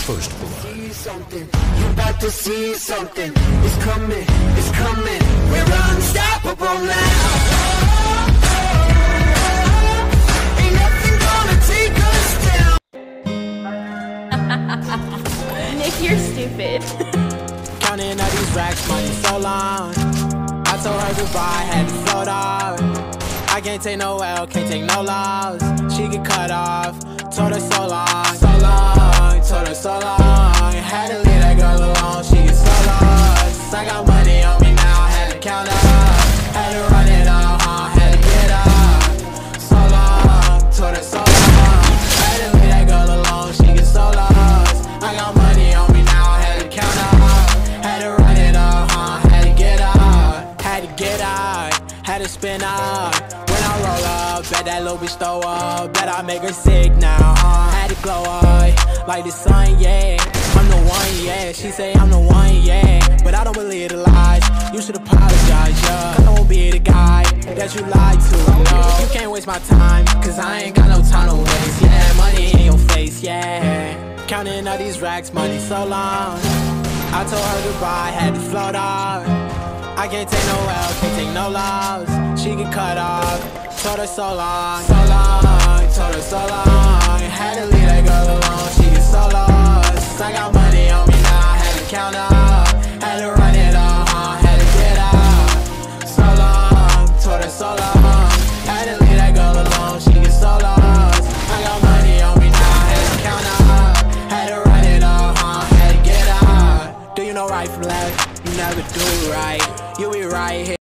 First Blood. See something, you about to see something. It's coming, we're unstoppable now. Ain't nothing gonna take us down. Nick, you're stupid. Counting all these racks, money so long. I told her goodbye, had to float off. I can't take no L, can't take no loss. She get cut off, told her so long, told her so long. Had to leave that girl alone, she get so lost. I got money on me now, had to count up. Had to run it up, had to get up. So long, told her so long. Had to leave that girl alone, she get so lost. I got money on me now, had to count up. Had to run it up, had to get up. Had to get out, had to spin up. When I roll up, bet that little bitch throw up. Bet I make her sick now, had to glow up like the sun, yeah. I'm the one, yeah. She say I'm the one, yeah. But I don't believe the lies. You should apologize, yeah. I don't be the guy that you lied to, no. You can't waste my time, cause I ain't got no time to waste, yeah. Money in your face, yeah. Counting all these racks, money so long. I told her goodbye, had to float off. I can't take no L, can't take no loss. She get cut off, told her so long, told her so long. Had to leave that girl alone, she get so lost. I got money on me now, had to count up. Had to run it up, had to get up. So long, told her so long. Had to leave that girl alone, she get so lost. I got money on me now, had to count up. Had to run it up, had to get up. Do you know right from left? You never do right. You be right here.